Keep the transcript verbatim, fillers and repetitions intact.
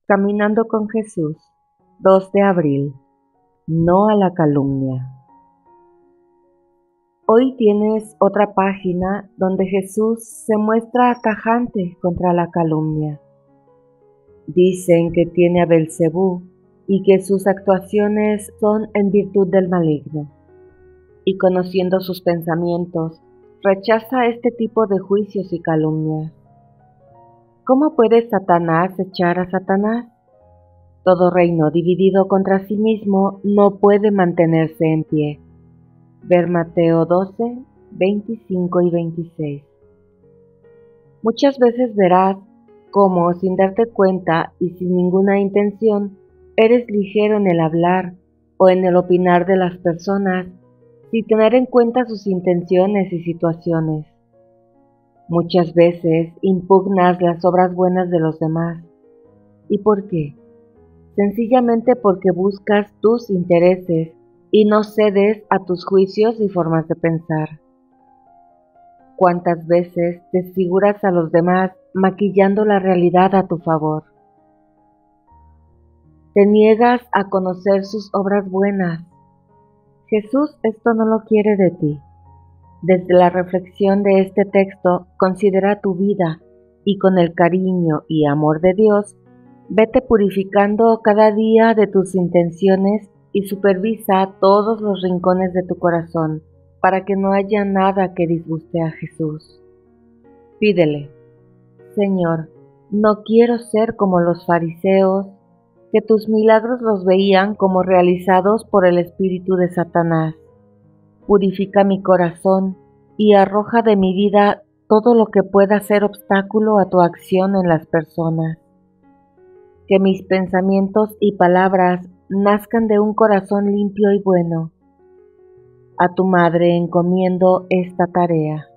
Caminando con Jesús, dos de abril. No a la calumnia. Hoy tienes otra página donde Jesús se muestra tajante contra la calumnia. Dicen que tiene a Belcebú y que sus actuaciones son en virtud del maligno. Y conociendo sus pensamientos, rechaza este tipo de juicios y calumnias. ¿Cómo puede Satanás echar a Satanás? Todo reino dividido contra sí mismo no puede mantenerse en pie. Ver Mateo doce, veinticinco y veintiséis. Muchas veces verás cómo, sin darte cuenta y sin ninguna intención, eres ligero en el hablar o en el opinar de las personas, sin tener en cuenta sus intenciones y situaciones. Muchas veces impugnas las obras buenas de los demás. ¿Y por qué? Sencillamente porque buscas tus intereses y no cedes a tus juicios y formas de pensar. ¿Cuántas veces desfiguras a los demás maquillando la realidad a tu favor? Te niegas a conocer sus obras buenas. Jesús esto no lo quiere de ti. Desde la reflexión de este texto, considera tu vida y con el cariño y amor de Dios, vete purificando cada día de tus intenciones y supervisa todos los rincones de tu corazón para que no haya nada que disguste a Jesús. Pídele: Señor, no quiero ser como los fariseos, que tus milagros los veían como realizados por el espíritu de Satanás. Purifica mi corazón y arroja de mi vida todo lo que pueda ser obstáculo a tu acción en las personas. Que mis pensamientos y palabras nazcan de un corazón limpio y bueno. A tu madre encomiendo esta tarea.